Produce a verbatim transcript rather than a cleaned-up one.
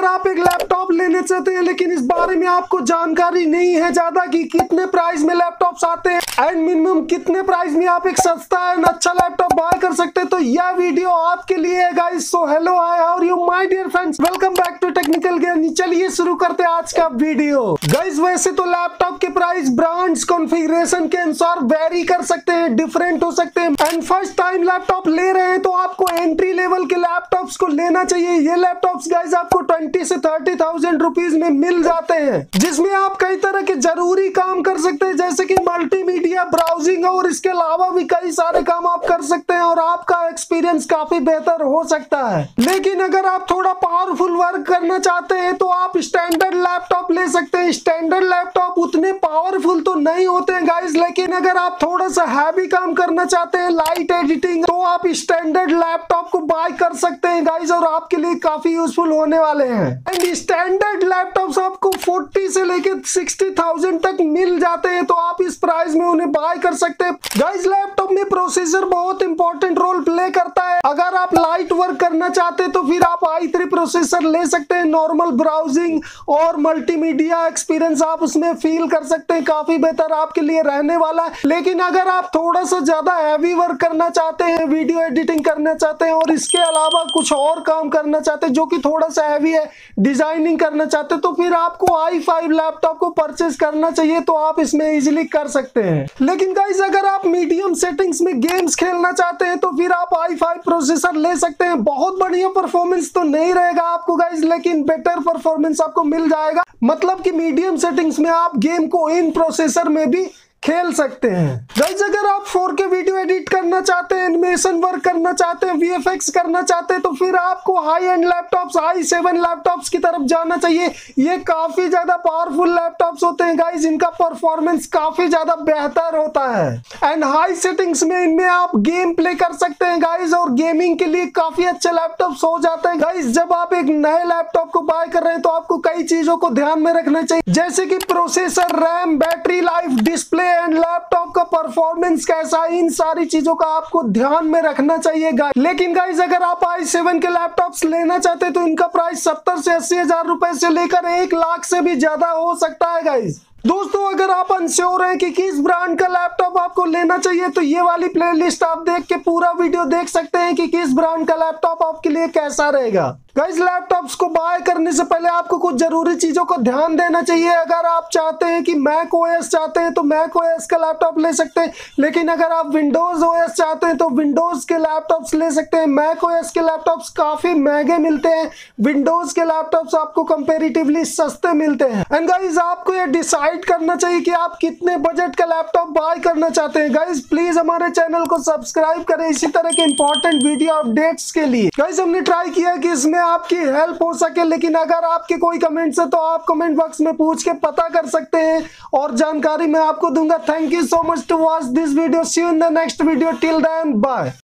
आप एक लैपटॉप लेने चाहते हैं लेकिन इस बारे में आपको जानकारी नहीं है ज्यादा कि कितने प्राइस में लैपटॉप्स आते हैं एंड मिनिमम कितने प्राइस में आप एक सस्ता एंड अच्छा लैपटॉप बाय कर सकते हैं, तो यह वीडियो आपके लिए है guys. So hello hi how are you my dear friends, welcome back to technical Gyani. चलिए शुरू करते हैं आज का वीडियो। गाइस वैसे तो लैपटॉप के प्राइस ब्रांड्स कॉन्फ़िगरेशन के अनुसार वेरी कर सकते हैं, डिफरेंट हो सकते हैं एंड फर्स्ट टाइम लैपटॉप ले रहे हैं तो आपको एंट्री लेवल के लैपटॉप्स को लेना चाहिए। ये लैपटॉप्स गाइस आपको ट्वेंटी से थर्टी थाउजेंड रुपीज में मिल जाते हैं, जिसमें आप कई तरह के जरूरी काम कर सकते हैं जैसे कि मल्टीमीडिया, ब्राउजिंग और इसके अलावा भी कई सारे काम आप कर सकते हैं और आपका एक्सपीरियंस काफी बेहतर हो सकता है। लेकिन अगर आप थोड़ा पावरफुल वर्क करना चाहते हैं तो आप स्टैंडर्ड लैपटॉप ले सकते हैं। स्टैंडर्ड लैपटॉप उतने पावरफुल तो नहीं होते हैं गाइस, लेकिन अगर आप थोड़ा सा हैवी काम करना चाहते हैं, लाइट एडिटिंग, तो आप स्टैंडर्ड लैपटॉप को बाय कर सकते हैं गाइस और आपके लिए काफी यूजफुल होने वाले हैं। एंड स्टैंडर्ड लैपटॉप्स आपको फोर्टी से लेकर सिक्सटी थाउजेंड तक मिल जाते हैं, तो आप इस प्राइस में उन्हें बाय कर सकते हैं। गाइस लैपटॉप में प्रोसेसर बहुत इंपॉर्टेंट रोल प्ले करता है। अगर आप लाइट वर्क करना चाहते हैं तो फिर आप आई थ्री प्रोसेसर ले सकते हैं। नॉर्मल ब्राउजिंग और मल्टीमीडिया एक्सपीरियंस आप उसमें फील कर सकते हैं, काफी बेहतर आपके लिए रहने वाला है। लेकिन अगर आप थोड़ा सा ज्यादा हैवी वर्क करना चाहते हैं, वीडियो एडिटिंग करना चाहते हैं और इसके अलावा कुछ और काम करना चाहते हैं जो कि थोड़ा सा हैवी है, डिजाइनिंग करना चाहते हैं, तो फिर आपको आई फाइव लैपटॉप को परचेज करना चाहिए, तो आप इसमें इजीली कर सकते हैं। लेकिन गाइस अगर आप मीडियम सेटिंग्स में गेम्स खेलना चाहते हैं तो फिर आप आई फाइव प्रोसेसर ले सकते हैं। बहुत बढ़िया परफॉर्मेंस तो नहीं रहेगा आपको गाइस, लेकिन बेटर परफॉर्मेंस आपको मिल जाएगा। मतलब कि मीडियम सेटिंग्स में आप गेम को इन प्रोसेसर में भी खेल सकते हैं। गाइस अगर आप फोर के वीडियो एडिट करना चाहते हैं, एनिमेशन वर्क करना चाहते हैं, वीएफएक्स करना चाहते हैं, तो फिर आपको high end laptops, i seven laptops की तरफ जाना चाहिए। ये काफी ज्यादा पावरफुल लैपटॉप्स होते हैं गाइस, इनका परफॉर्मेंस काफी ज्यादा बेहतर होता है एंड हाई सेटिंग्स में इनमें आप गेम प्ले कर सकते हैं गाइस और गेमिंग के लिए काफी अच्छे लैपटॉप्स हो जाते हैं। गाइस जब आप एक नए लैपटॉप को बाय कर रहे हैं तो आपको कई चीजों को ध्यान में रखना चाहिए, जैसे कि processor, RAM, battery life, display and laptop का परफॉर्मेंस कैसा है। इन सारी चीजों का आपको ध्यान में रखना चाहिए गाइस। लेकिन गाइस अगर आप आई सेवन के लैपटॉप्स लेना चाहते हैं तो इनका प्राइस सत्तर से अस्सी हजार रुपए से लेकर एक लाख से भी ज्यादा हो सकता है गाइस। दोस्तों अगर आप अनश्योर हैं कि किस ब्रांड का लैपटॉप आपको लेना चाहिए तो ये वाली प्लेलिस्ट आप देख के पूरा वीडियो देख सकते हैं कि किस ब्रांड का लैपटॉप आपके लिए कैसा रहेगा। गाइस लैपटॉप्स को बाय करने से पहले आपको कुछ जरूरी चीजों को ध्यान देना चाहिए। अगर आप चाहते हैं कि मैक ओएस चाहते हैं तो मैक ओएस का लैपटॉप ले सकते हैं, लेकिन अगर आप विंडोज ओएस चाहते हैं तो विंडोज के लैपटॉप्स ले सकते हैं। मैक ओएस के लैपटॉप्स काफी महंगे मिलते हैं, विंडोज के लैपटॉप्स आपको कंपेरेटिवली सस्ते मिलते हैं। एंड गाइस आपको ये डिसाइड करना चाहिए कि आप कितने बजट का लैपटॉप बाय करना चाहते हैं। गाइस प्लीज हमारे चैनल को सब्सक्राइब करें इसी तरह के इंपॉर्टेंट वीडियो अपडेट्स के लिए। गाइस हमने ट्राई किया कि इसमें आपकी हेल्प हो सके, लेकिन अगर आपके कोई कमेंट्स है तो आप कमेंट बॉक्स में पूछ के पता कर सकते हैं और जानकारी मैं आपको दूंगा। Thank you so much to watch this video. See you in the next video. Till then bye.